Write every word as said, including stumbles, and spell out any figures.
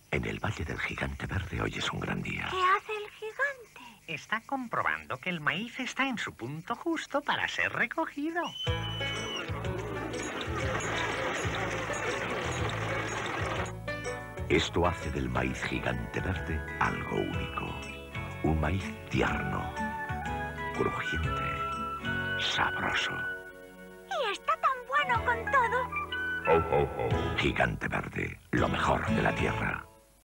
En el Valle del Gigante Verde hoy es un gran día. ¿Qué hace el gigante? Está comprobando que el maíz está en su punto justo para ser recogido. Esto hace del maíz gigante verde algo único. Un maíz tierno, crujiente, sabroso. Y está tan bueno con todo. Ho, ho, ho. Gigante Verde, lo mejor de la tierra.